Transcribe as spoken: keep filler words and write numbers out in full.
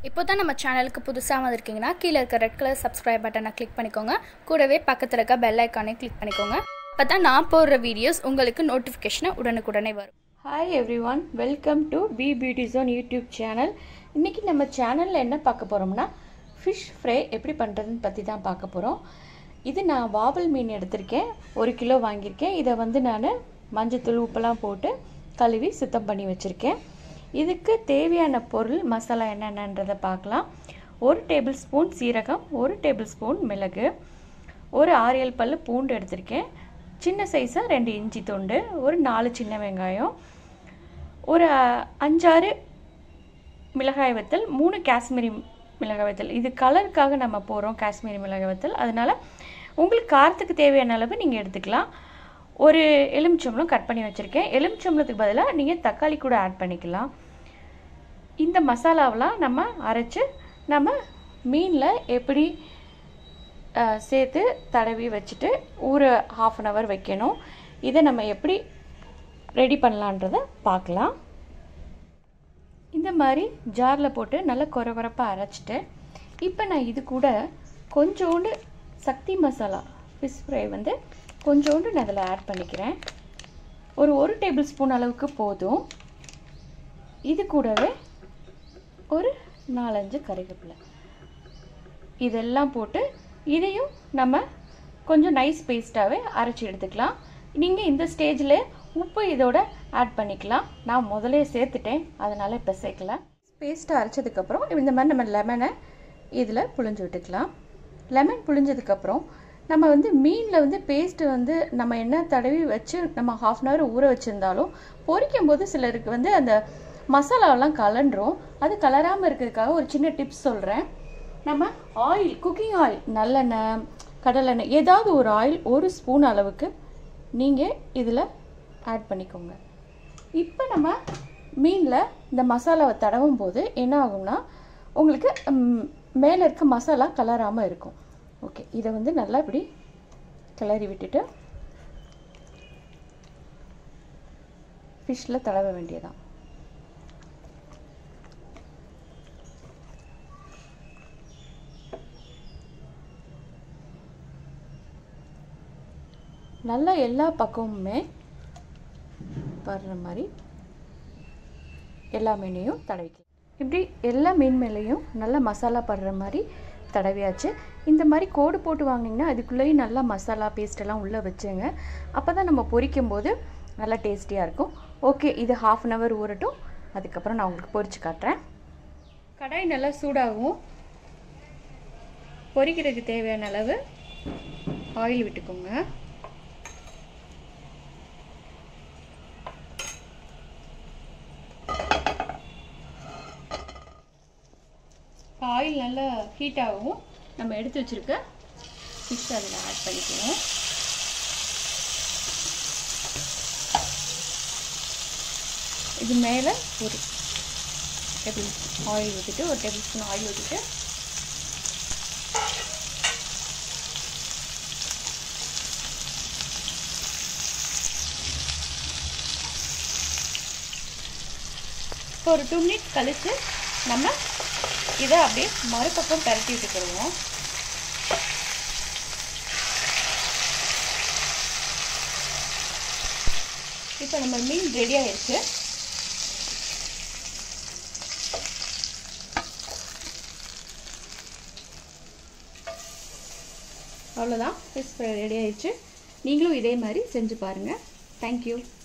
இப்போ தான் நம்ம சேனலுக்கு புதுசாக வந்திருக்கீங்கன்னா கீழே இருக்க ரெட் கலர் சப்ஸ்கிரைப் பட்டனை கிளிக் பண்ணிக்கோங்க. கூடவே பக்கத்தில் இருக்க பெல் ஐக்கானை கிளிக் பண்ணிக்கோங்க. அப்போ தான் நான் போடுற வீடியோஸ் உங்களுக்கு நோட்டிஃபிகேஷனை உடனுக்குடனே வரும். Hi everyone, welcome to b beauty zone YouTube channel. இன்றைக்கி நம்ம சேனலில் என்ன பார்க்க போகிறோம்னா ஃபிஷ் ஃப்ரை எப்படி பண்ணுறதுன்னு பற்றி தான் பார்க்க போகிறோம். இது நான் வாவல் மீன் எடுத்திருக்கேன், ஒரு கிலோ வாங்கியிருக்கேன். இதை வந்து நான் மஞ்சத்தூள் உப்பெல்லாம் போட்டு கழுவி சுத்தம் பண்ணி வச்சுருக்கேன். இதுக்கு தேவையான பொருள் மசாலா என்னென்னன்றதை பார்க்கலாம். ஒரு டேபிள் ஸ்பூன் சீரகம், ஒரு டேபிள் ஸ்பூன் மிளகு, ஒரு ஆறு ஏழு பல் பூண்டு எடுத்திருக்கேன், சின்ன சைஸாக ரெண்டு இஞ்சி துண்டு, ஒரு நாலு சின்ன வெங்காயம், ஒரு அஞ்சாறு மிளகாய் வத்தல், மூணு காஷ்மீரி மிளகாய் வத்தல். இது கலருக்காக நம்ம போகிறோம் காஷ்மீரி மிளகாய் வத்தல், அதனால் உங்களுக்கு காரத்துக்கு தேவையான அளவு நீங்கள் எடுத்துக்கலாம். ஒரு எலுமிச்சம்பழம் கட் பண்ணி வச்சுருக்கேன். எலுமிச்சம்பழத்துக்கு பதிலாக நீங்கள் தக்காளி கூட ஆட் பண்ணிக்கலாம். இந்த மசாலாவெலாம் நம்ம அரைச்சி நம்ம மீனில் எப்படி சேர்த்து தடவி வச்சுட்டு ஒரு ஹாஃப் அன் ஹவர் வைக்கணும். இதை நம்ம எப்படி ரெடி பண்ணலான்றதை பார்க்கலாம். இந்த மாதிரி ஜாரில் போட்டு நல்லா குறை குறைப்பாக அரைச்சிட்டு இப்போ நான் இது கூட கொஞ்சோண்டு சக்தி மசாலா ஃபிஷ் ஃப்ரை வந்து கொஞ்சோண்டு நான் அதில் ஆட் பண்ணிக்கிறேன். ஒரு ஒரு டேபிள் ஸ்பூன் அளவுக்கு போதும். இது கூடவே ஒரு நாலஞ்சு கறிவேப்பிலை இதெல்லாம் போட்டு இதையும் நம்ம கொஞ்சம் நைஸ் பேஸ்ட்டாகவே அரைச்சி எடுத்துக்கலாம். நீங்கள் இந்த ஸ்டேஜில் உப்பு இதோட ஆட் பண்ணிக்கலாம். நான் முதலே சேர்த்துட்டேன், அதனால் இப்போ சேர்க்கல. பேஸ்ட்டை அரைச்சதுக்கப்புறம் இந்த மாதிரி நம்ம லெமனை இதில் புழிஞ்சு விட்டுக்கலாம். லெமன் புழிஞ்சதுக்கப்புறம் நம்ம வந்து மீனில் வந்து பேஸ்ட்டு வந்து நம்ம என்ன தடவி வச்சு நம்ம ஹாஃப் அன் ஹவர் ஊற வச்சுருந்தாலும் பொரிக்கும் போது சிலருக்கு வந்து அந்த மசாலாவெல்லாம் கலண்டுரும். அது கலராமல் இருக்கிறதுக்காக ஒரு சின்ன டிப்ஸ் சொல்கிறேன். நம்ம ஆயில், குக்கிங் ஆயில், நல்லெண்ணெய், கடலெண்ணெய், ஏதாவது ஒரு ஆயில் ஒரு ஸ்பூன் அளவுக்கு நீங்கள் இதில் ஆட் பண்ணிக்கோங்க. இப்போ நம்ம மீனில் இந்த மசாலாவை தடவும் போது என்ன ஆகும்னா உங்களுக்கு மேலே இருக்க மசாலா கலராமல் இருக்கும். ஓகே, இதை வந்து நல்லா இப்படி கிளறி விட்டுட்டு ஃபிஷ்ஷில் தடவ வேண்டியதான். நல்லா எல்லா பக்கமுமே வர்ற மாதிரி எல்லா மீனையும் தடவிக்கலாம். இப்படி எல்லா மீன் மேலேயும் நல்லா மசாலா படுற மாதிரி தடவியாச்சு. இந்த மாதிரி கோடு போட்டு வாங்கினீங்கன்னா அதுக்குள்ளேயும் நல்லா மசாலா பேஸ்ட்டெல்லாம் உள்ளே வச்சுங்க. அப்போ தான் நம்ம பொரிக்கும் போது நல்லா டேஸ்டியாக இருக்கும். ஓகே, இது ஹாஃப் அன் ஹவர் ஊறட்டும். அதுக்கப்புறம் நான் உங்களுக்கு பொரிச்சு காட்டுறேன். கடாய் நல்லா சூடாகும். பொரிக்கிறதுக்கு தேவையான அளவு ஆயில் விட்டுக்கோங்க. ஆயில் நல்லா ஹீட் ஆகும். நம்ம எடுத்து வச்சுருக்க ஃபிஷ் அதில் ஆட் பண்ணிக்கணும். இது மேலே ஒரு டேபிள் ஆயில் ஊற்றிட்டு ஒரு டேபிள் ஸ்பூன் ஆயில் ஊற்றிட்டு இப்போ ஒரு டூ மினிட்ஸ் கழித்து நம்ம இதை அப்படியே மறுபக்கம் பரட்டி விட்டுக்கிடுவோம். இப்போ நம்ம மீன் ரெடி ஆயிடுச்சு. அவ்வளோதான், ஃபிஷ் ஃப்ரை ரெடி ஆயிடுச்சு. நீங்களும் இதே மாதிரி செஞ்சு பாருங்கள். தேங்க்யூ.